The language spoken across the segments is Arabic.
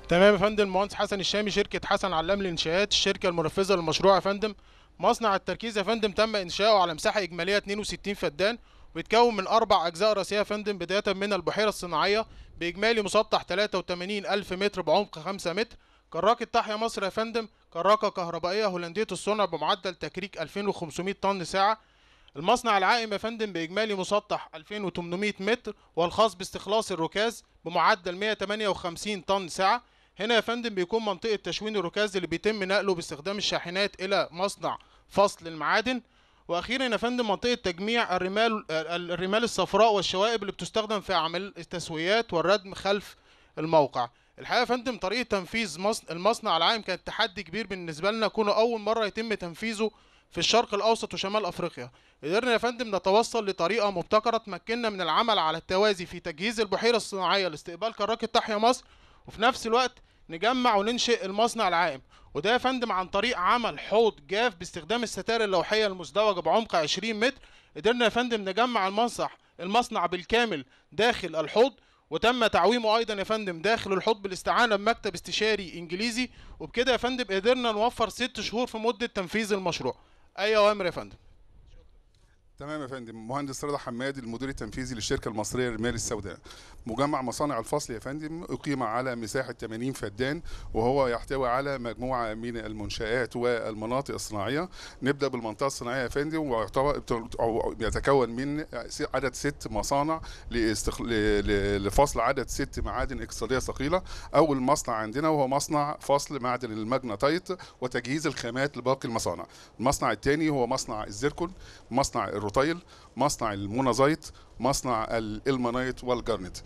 تمام يا فندم. المهندس حسن الشامي، شركة حسن علام للإنشاءات، الشركة المنفذة للمشروع يا فندم. مصنع التركيز يا فندم تم إنشاؤه على مساحة إجمالية 62 فدان، ويتكون من 4 أجزاء رئيسية يا فندم، بداية من البحيرة الصناعية بإجمالي مسطح 83 ألف متر بعمق 5 متر. كراكة تحيا مصر يا فندم، كراكة كهربائية هولندية الصنع بمعدل تكريك 2500 طن ساعة. المصنع العائم يا فندم بإجمالي مسطح 2800 متر، والخاص باستخلاص الركاز بمعدل 158 طن ساعة. هنا يا فندم بيكون منطقة تشوين الركاز اللي بيتم نقله باستخدام الشاحنات إلى مصنع فصل المعادن. وأخيرا يا فندم منطقة تجميع الرمال الصفراء والشوائب اللي بتستخدم في عمل التسويات والردم خلف الموقع. الحقيقة يا فندم طريقة تنفيذ المصنع العام كانت تحدي كبير بالنسبة لنا، كونه أول مرة يتم تنفيذه في الشرق الأوسط وشمال أفريقيا. قدرنا يا فندم نتوصل لطريقة مبتكرة تمكننا من العمل على التوازي في تجهيز البحيرة الصناعية لاستقبال كراكة تحيا مصر، وفي نفس الوقت نجمع وننشئ المصنع العائم. وده يا فندم عن طريق عمل حوض جاف باستخدام الستائر اللوحية المزدوجة بعمق 20 متر. قدرنا يا فندم نجمع المصنع بالكامل داخل الحوض، وتم تعويمه ايضا يا فندم داخل الحوض بالاستعانه بمكتب استشاري انجليزي. وبكده يا فندم قدرنا نوفر 6 شهور في مده تنفيذ المشروع. اي اوامر يا فندم. تمام يا فندم. مهندس رضا حمادي، المدير التنفيذي للشركه المصريه للرمال السوداء. مجمع مصانع الفصل يا فندم اقيم على مساحه 80 فدان، وهو يحتوي على مجموعه من المنشآت والمناطق الصناعيه. نبدا بالمنطقه الصناعيه يا فندم، يتكون من عدد 6 مصانع لفصل عدد 6 معادن اقتصاديه ثقيله. اول مصنع عندنا وهو مصنع فصل معدن الماجناطيت وتجهيز الخامات لباقي المصانع. المصنع الثاني هو مصنع الزيركون، مصنع الروتايل، مصنع المونازيت، مصنع الالمانيت والجرنت،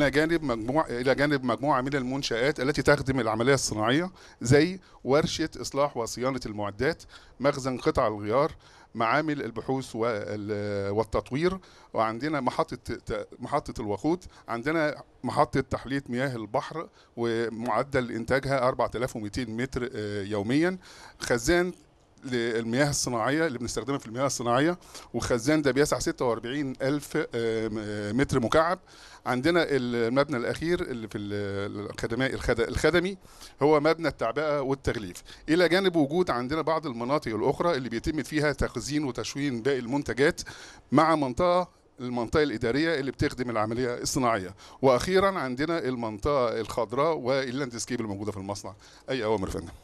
الى جانب مجموعه من المنشآت التي تخدم العمليه الصناعيه، زي ورشه اصلاح وصيانه المعدات، مخزن قطع الغيار، معامل البحوث والتطوير. وعندنا محطة الوقود، عندنا محطة تحلية مياه البحر ومعدل إنتاجها 4200 متر يوميا، خزان للمياه الصناعية اللي بنستخدمها في المياه الصناعية، وخزان ده بيسع 46 ألف متر مكعب. عندنا المبنى الأخير اللي في الخدمي هو مبنى التعبئة والتغليف، إلى جانب وجود عندنا بعض المناطق الأخرى اللي بيتم فيها تخزين وتشوين باقي المنتجات، مع المنطقة الإدارية اللي بتخدم العملية الصناعية. وأخيرا عندنا المنطقة الخضراء واللاندسكيب الموجودة في المصنع. أي أوامر يا فندم؟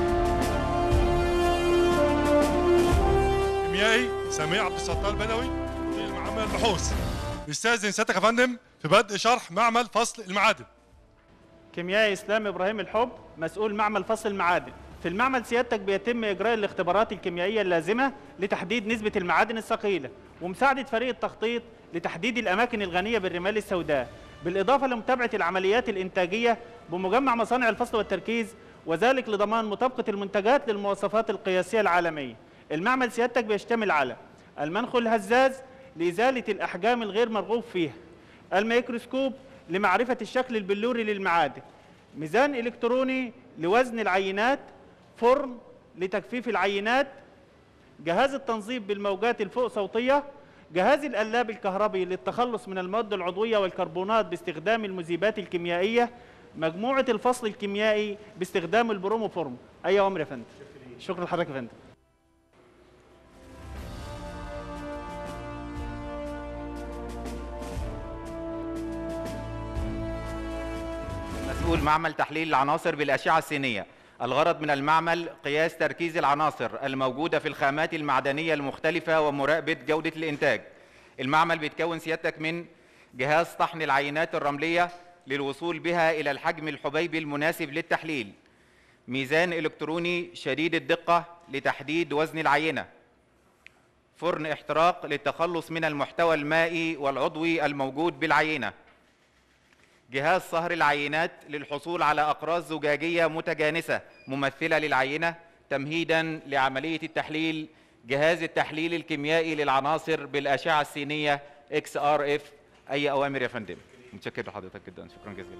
كيميائي سميع عبد الستار بدوي، البحوث. يستأذن سيادتك يا فندم في بدء شرح معمل فصل المعادن. كيميائي اسلام ابراهيم الحب، مسؤول معمل فصل المعادن. في المعمل سيادتك بيتم اجراء الاختبارات الكيميائيه اللازمه لتحديد نسبه المعادن الثقيله ومساعده فريق التخطيط لتحديد الاماكن الغنيه بالرمال السوداء، بالاضافه لمتابعه العمليات الانتاجيه بمجمع مصانع الفصل والتركيز، وذلك لضمان مطابقه المنتجات للمواصفات القياسيه العالميه. المعمل سيادتك بيشتمل على المنخل الهزاز لازاله الاحجام الغير مرغوب فيها، الميكروسكوب لمعرفه الشكل البلوري للمعادن، ميزان الكتروني لوزن العينات، فرن لتجفيف العينات، جهاز التنظيف بالموجات الفوق صوتيه، جهاز القلاب الكهربي للتخلص من المواد العضويه والكربونات باستخدام المذيبات الكيميائيه، مجموعه الفصل الكيميائي باستخدام البروموفورم. اي امر يا فندم. شكرا لحضرتك يا فندم. مسؤول معمل تحليل العناصر بالأشعة السينية. الغرض من المعمل قياس تركيز العناصر الموجودة في الخامات المعدنية المختلفة ومراقبة جودة الإنتاج. المعمل بيتكون سيادتك من جهاز طحن العينات الرملية للوصول بها إلى الحجم الحبيبي المناسب للتحليل، ميزان إلكتروني شديد الدقة لتحديد وزن العينة، فرن احتراق للتخلص من المحتوى المائي والعضوي الموجود بالعينة، جهاز صهر العينات للحصول على أقراص زجاجية متجانسة ممثلة للعينة تمهيداً لعملية التحليل، جهاز التحليل الكيميائي للعناصر بالأشعة السينية XRF. أي أوامر يا فندم؟ متشكر لحضرتك جداً، شكراً جزيلاً.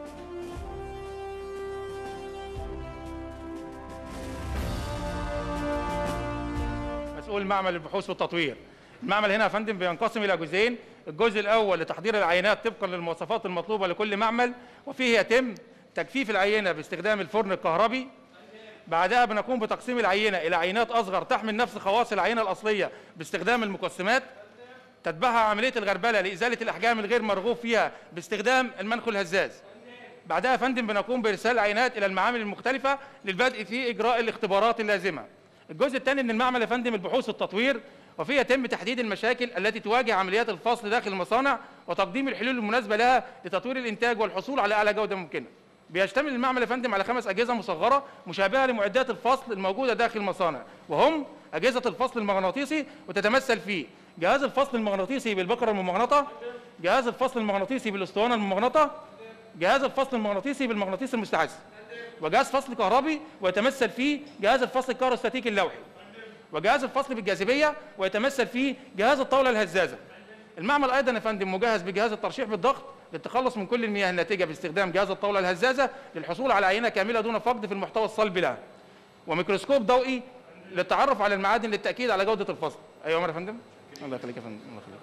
مسؤول معمل البحوث والتطوير. المعمل هنا يا فندم بينقسم إلى جزئين، الجزء الأول لتحضير العينات طبقاً للمواصفات المطلوبة لكل معمل، وفيه يتم تجفيف العينة باستخدام الفرن الكهربي. بعدها بنقوم بتقسيم العينة إلى عينات أصغر تحمل نفس خواص العينة الأصلية باستخدام المقسمات. تتبعها عملية الغربلة لإزالة الأحجام الغير مرغوب فيها باستخدام المنخل الهزاز. بعدها يا فندم بنقوم بإرسال العينات إلى المعامل المختلفة للبدء في إجراء الاختبارات اللازمة. الجزء الثاني من المعمل يا فندم البحوث والتطوير، وفيه يتم تحديد المشاكل التي تواجه عمليات الفصل داخل المصانع وتقديم الحلول المناسبة لها لتطوير الإنتاج والحصول على أعلى جودة ممكنة. بيشتمل المعمل يا فندم على 5 أجهزة مصغرة مشابهة لمعدات الفصل الموجودة داخل المصانع، وهم أجهزة الفصل المغناطيسي، وتتمثل في جهاز الفصل المغناطيسي بالبكرة الممغنطة، جهاز الفصل المغناطيسي بالأسطوانة الممغنطة، جهاز الفصل المغناطيسي بالمغناطيس المستعث، وجهاز فصل كهربي ويتمثل فيه جهاز الفصل الكهروستاتيكي اللوحي، وجهاز الفصل بالجاذبية ويتمثل فيه جهاز الطاولة الهزازة. المعمل أيضا يا فندم مجهز بجهاز الترشيح بالضغط للتخلص من كل المياه الناتجة باستخدام جهاز الطاولة الهزازة للحصول على عينة كاملة دون فقد في المحتوى الصلبي لها، وميكروسكوب ضوئي للتعرف على المعادن للتأكيد على جودة الفصل. أيوة يا فندم. الله يخليك يا فندم، الله يخليك.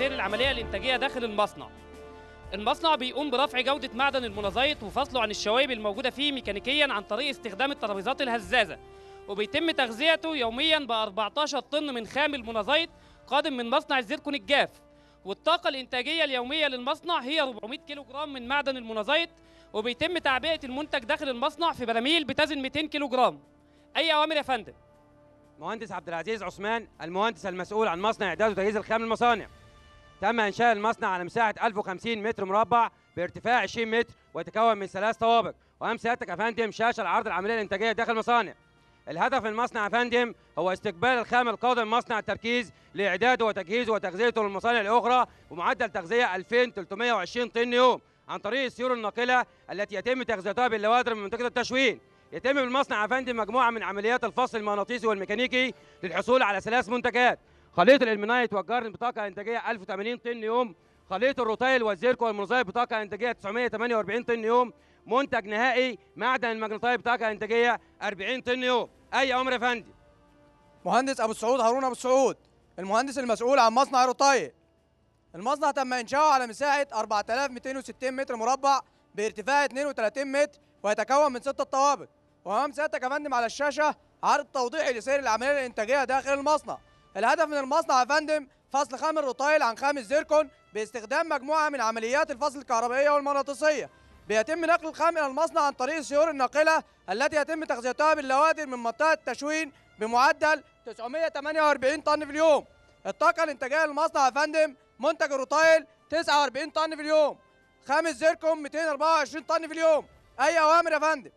لسير العملية الإنتاجية داخل المصنع. المصنع بيقوم برفع جودة معدن المونازيت وفصله عن الشوائب الموجودة فيه ميكانيكياً عن طريق استخدام الترابيزات الهزازة، وبيتم تغذيته يومياً ب 14 طن من خام المونازيت قادم من مصنع الزيركون الجاف. والطاقة الإنتاجية اليومية للمصنع هي 400 كيلو جرام من معدن المونازيت، وبيتم تعبئة المنتج داخل المصنع في براميل بتزن 200 كيلو جرام. أي أوامر يا فندم؟ مهندس عبد العزيز عثمان، المهندس المسؤول عن مصنع إعداد وتجهيز الخام للمصانع. تم إنشاء المصنع على مساحة 1050 متر مربع بارتفاع 20 متر، ويتكون من 3 طوابق. وأمام سيادتك يا فندم شاشة لعرض العملية الإنتاجية داخل المصانع. الهدف من المصنع يا فندم هو استقبال الخام القادم من مصنع التركيز لإعداده وتجهيزه وتغذيته للمصانع الأخرى، ومعدل تغذية 2320 طن يوم عن طريق السيول الناقلة التي يتم تغذيتها باللوادر من منطقة التشوين. يتم بالمصنع يا فندم مجموعة من عمليات الفصل المغناطيسي والميكانيكي للحصول على 3 منتجات: خليط الالمنايت والجرن بطاقة إنتاجية 1080 طن يوم، خليط الروتايل والزيركو والمونازيت بطاقة إنتاجية 948 طن يوم، منتج نهائي معدن المغناطيسي بطاقة إنتاجية 40 طن يوم. أي أمر يا فندم؟ مهندس أبو السعود هارون أبو السعود، المهندس المسؤول عن مصنع الروتايل. المصنع تم إنشاؤه على مساحة 4260 متر مربع بارتفاع 32 متر، ويتكون من 6 طوابق. وأمام سيادتك يا فندم على الشاشة عرض توضيحي لسير العملية الإنتاجية داخل المصنع. الهدف من المصنع يا فندم فصل خام الروتايل عن خام الزيركون باستخدام مجموعة من عمليات الفصل الكهربائية والمغناطيسية. بيتم نقل الخام إلى المصنع عن طريق السيور الناقلة التي يتم تغذيتها باللوادر من منطقة التشوين بمعدل 948 طن في اليوم. الطاقة الإنتاجية للمصنع يا فندم: منتج الروتايل 49 طن في اليوم، خام الزيركون 224 طن في اليوم. أي أوامر يا فندم؟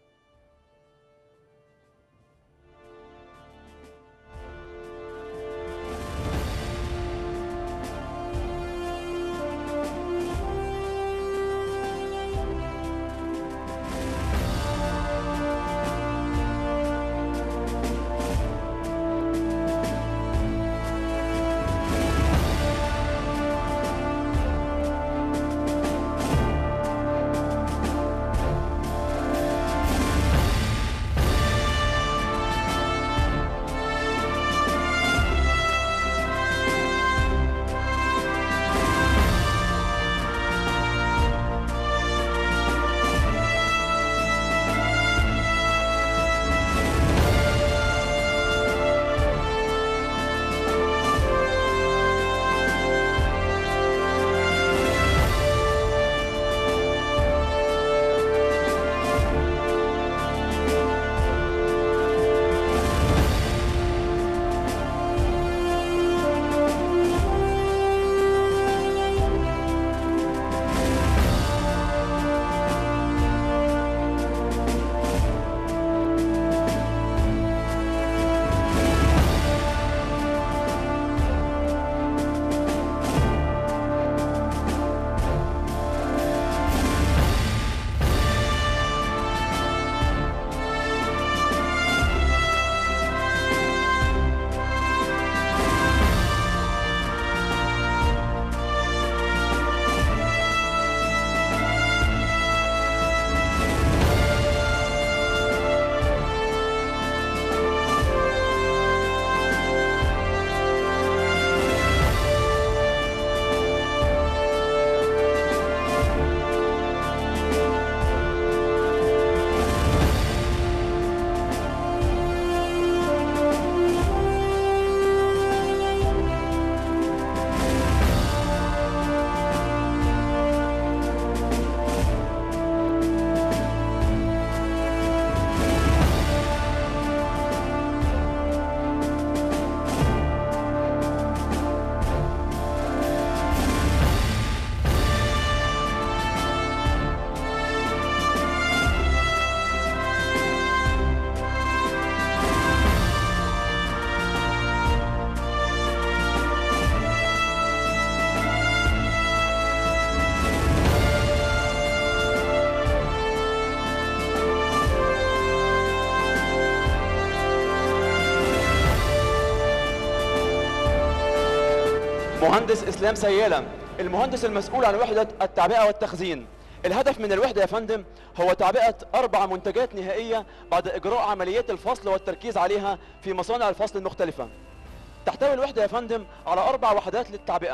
مهندس إسلام سيالة، المهندس المسؤول عن وحدة التعبئة والتخزين. الهدف من الوحدة يا فندم هو تعبئة 4 منتجات نهائية بعد إجراء عمليات الفصل والتركيز عليها في مصانع الفصل المختلفة. تحتوي الوحدة يا فندم على 4 وحدات للتعبئة،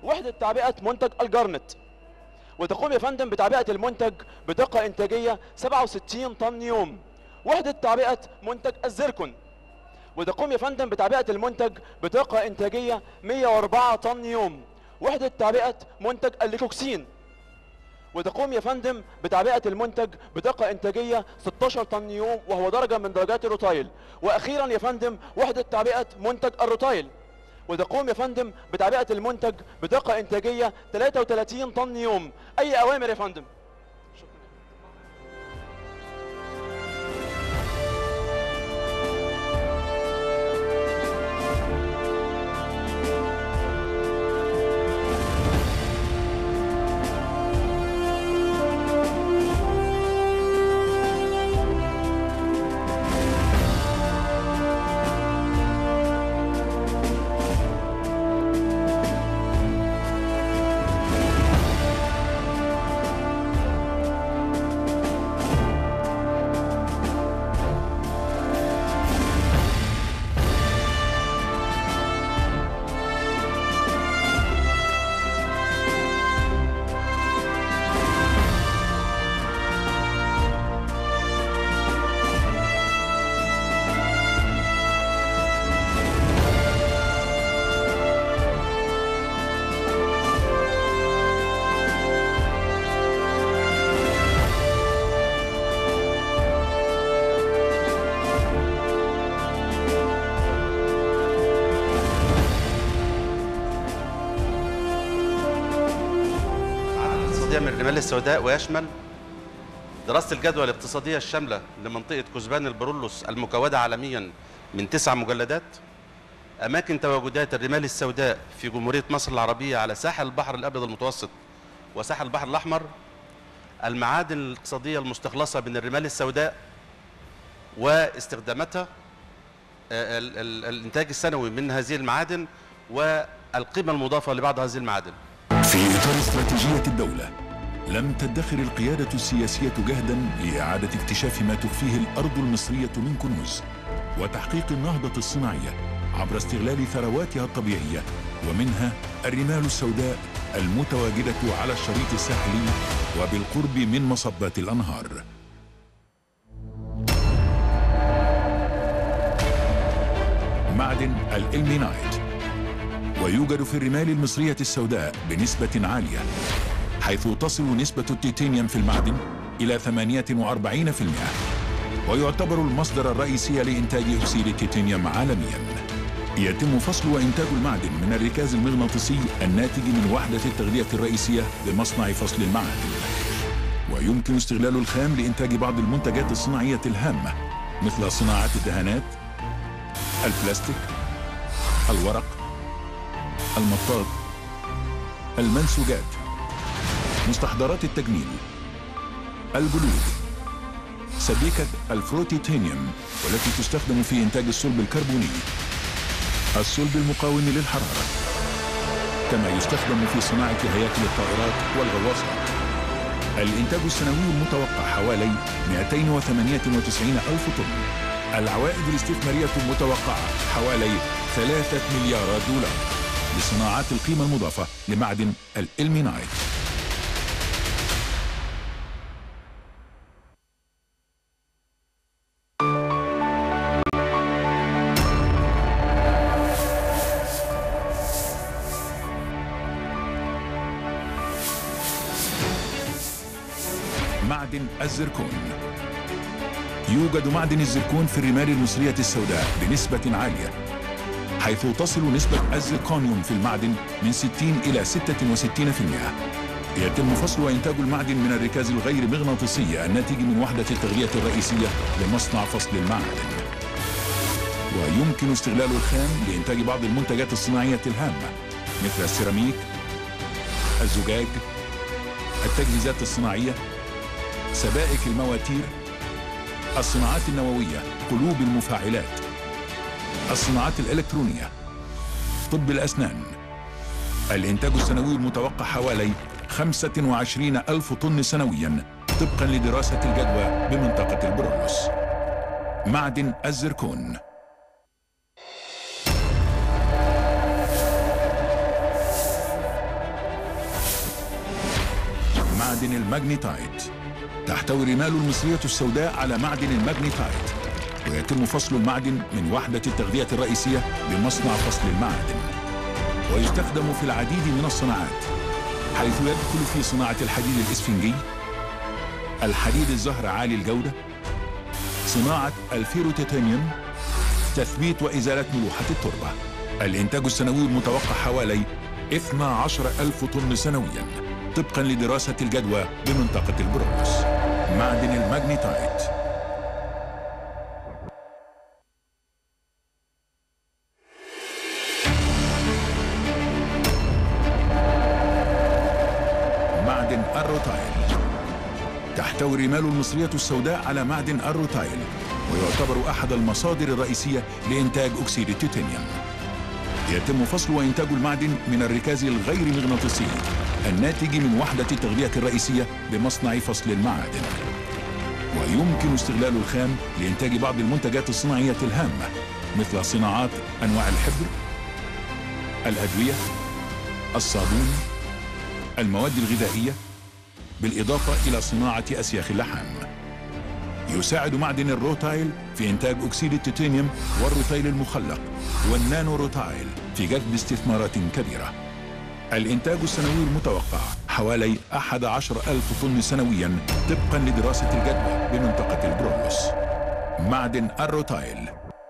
وحدة تعبئة منتج الجرنت، وتقوم يا فندم بتعبئة المنتج بدقة إنتاجية 67 طن يوم. وحدة تعبئة منتج الزيركون، وتقوم يا فندم بتعبئة المنتج بدقة إنتاجية 104 طن يوم. وحدة تعبئة منتج الليكوكسين، وتقوم يا فندم بتعبئة المنتج بدقة إنتاجية 16 طن يوم، وهو درجة من درجات الروتايل. وأخيرا يا فندم وحدة تعبئة منتج الروتايل، وتقوم يا فندم بتعبئة المنتج بدقة إنتاجية 33 طن يوم. أي أوامر يا فندم؟ من الرمال السوداء، ويشمل دراسة الجدوى الاقتصادية الشاملة لمنطقة كثبان البرولوس المكودة عالميا من 9 مجلدات، أماكن تواجدات الرمال السوداء في جمهورية مصر العربية على ساحل البحر الأبيض المتوسط وساحل البحر الأحمر، المعادن الاقتصادية المستخلصة من الرمال السوداء واستخداماتها، الإنتاج السنوي من هذه المعادن والقيمة المضافة لبعض هذه المعادن. في إطار استراتيجية الدولة، لم تدخر القيادة السياسية جهدا لإعادة اكتشاف ما تخفيه الأرض المصرية من كنوز، وتحقيق النهضة الصناعية عبر استغلال ثرواتها الطبيعية، ومنها الرمال السوداء المتواجدة على الشريط الساحلي وبالقرب من مصبات الأنهار. معدن الإلمينايت، ويوجد في الرمال المصرية السوداء بنسبة عالية، حيث تصل نسبة التيتانيوم في المعدن إلى 48%، ويعتبر المصدر الرئيسي لإنتاج أكسيد التيتانيوم عالمياً. يتم فصل وإنتاج المعدن من الركاز المغناطيسي الناتج من وحدة التغذية الرئيسية بمصنع فصل المعادن، ويمكن استغلال الخام لإنتاج بعض المنتجات الصناعية الهامة مثل صناعة الدهانات، البلاستيك، الورق، المطاط، المنسوجات، مستحضرات التجميل، الجلود، سبيكة الفروتيتانيوم والتي تستخدم في إنتاج الصلب الكربوني، الصلب المقاوم للحرارة، كما يستخدم في صناعة هياكل الطائرات والغواصات. الإنتاج السنوي المتوقع حوالي 298 ألف طن. العوائد الاستثمارية المتوقعة حوالي 3 مليارات دولار لصناعات القيمة المضافة لمعدن الإلمينايت. معدن الزركون. يوجد معدن الزركون في الرمال المصرية السوداء بنسبة عالية، حيث تصل نسبة الزركونيوم في المعدن من 60 إلى 66%. يتم فصل وإنتاج المعدن من الركاز الغير مغناطيسي الناتج من وحدة التغذية الرئيسية لمصنع فصل المعادن، ويمكن استغلال الخام لإنتاج بعض المنتجات الصناعية الهامة مثل السيراميك، الزجاج، التجهيزات الصناعية، سبائك المواتير، الصناعات النووية، قلوب المفاعلات، الصناعات الإلكترونية، طب الأسنان. الإنتاج السنوي المتوقع حوالي 25 ألف طن سنوياً طبقاً لدراسة الجدوى بمنطقة البرولوس. معدن الزركون. معدن الماجنيتايت. تحتوي الرمال المصرية السوداء على معدن الماجنيتايت، ويتم فصل المعدن من وحدة التغذية الرئيسية بمصنع فصل المعادن، ويستخدم في العديد من الصناعات، حيث يدخل في صناعة الحديد الإسفنجي، الحديد الزهر عالي الجودة، صناعة الفيروتيتانيوم، تثبيت وإزالة ملوحة التربة. الإنتاج السنوي المتوقع حوالي 12,000 طن سنوياً طبقاً لدراسة الجدوى بمنطقة البرولوس. معدن الماجنيتايت. معدن الروتايل. تحتوي الرمال المصرية السوداء على معدن الروتايل، ويعتبر أحد المصادر الرئيسية لإنتاج أكسيد التيتانيوم. يتم فصل وإنتاج المعدن من الركاز الغير مغناطيسي الناتج من وحدة التغذية الرئيسية بمصنع فصل المعادن، ويمكن استغلال الخام لإنتاج بعض المنتجات الصناعية الهامة مثل صناعات أنواع الحبر، الأدوية، الصابون، المواد الغذائية، بالإضافة إلى صناعة أسياخ اللحام. يساعد معدن الروتايل في إنتاج أكسيد التيتانيوم والروتايل المخلق والنانو روتايل في جذب استثمارات كبيرة. الإنتاج السنوي المتوقع حوالي 11,000 طن سنوياً طبقاً لدراسة الجدوى بمنطقة البرولوس. معدن الروتايل.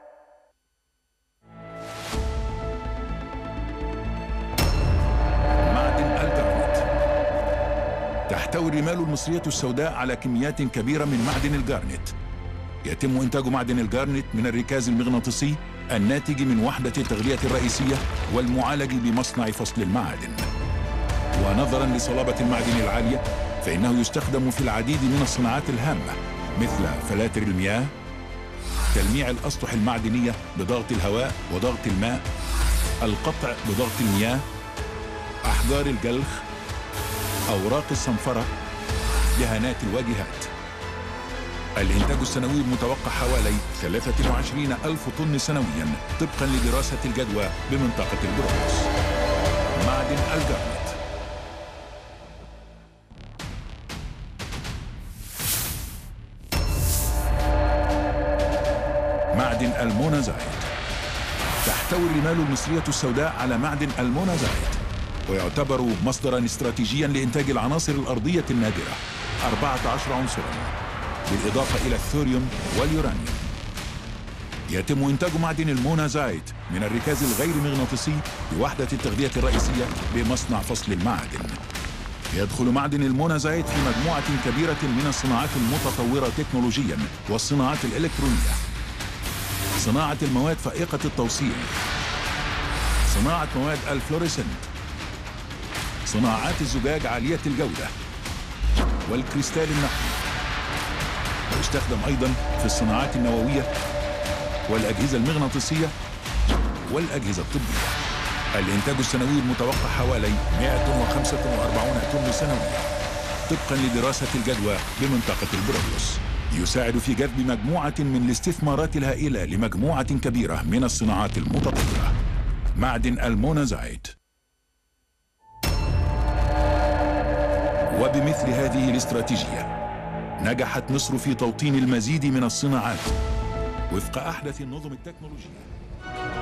معدن الجارنت. تحتوي الرمال المصرية السوداء على كميات كبيرة من معدن الجارنت. يتم إنتاج معدن الجارنت من الركاز المغناطيسي الناتج من وحدة التغذية الرئيسية والمعالج بمصنع فصل المعادن. ونظراً لصلابة المعدن العالية، فإنه يستخدم في العديد من الصناعات الهامة مثل فلاتر المياه، تلميع الأسطح المعدنية بضغط الهواء وضغط الماء، القطع بضغط المياه، أحجار الجلخ، أوراق الصنفرة، دهانات الواجهات. الإنتاج السنوي المتوقع حوالي 23,000 طن سنوياً طبقاً لدراسة الجدوى بمنطقة البرولوس. معدن الجارنت. معدن المونازايت. تحتوي الرمال المصرية السوداء على معدن المونازايت، ويعتبر مصدراً استراتيجياً لإنتاج العناصر الأرضية النادرة 14 عنصراً، بالإضافة إلى الثوريوم واليورانيوم. يتم إنتاج معدن المونازايت من الركاز الغير مغناطيسي بوحدة التغذية الرئيسية بمصنع فصل المعادن. يدخل معدن المونازايت في مجموعة كبيرة من الصناعات المتطورة تكنولوجياً والصناعات الإلكترونية، صناعة المواد فائقة التوصيل، صناعة مواد الفلوريسنت، صناعات الزجاج عالية الجودة، والكريستال النقي. ويستخدم أيضاً في الصناعات النووية والأجهزة المغناطيسية والأجهزة الطبية. الإنتاج السنوي المتوقع حوالي 145 طن سنوياً طبقاً لدراسة الجدوى بمنطقة البرولوس. يساعد في جذب مجموعة من الاستثمارات الهائلة لمجموعة كبيرة من الصناعات المتطورة. معدن المونازايت. وبمثل هذه الاستراتيجية نجحت مصر في توطين المزيد من الصناعات وفق أحدث النظم التكنولوجية.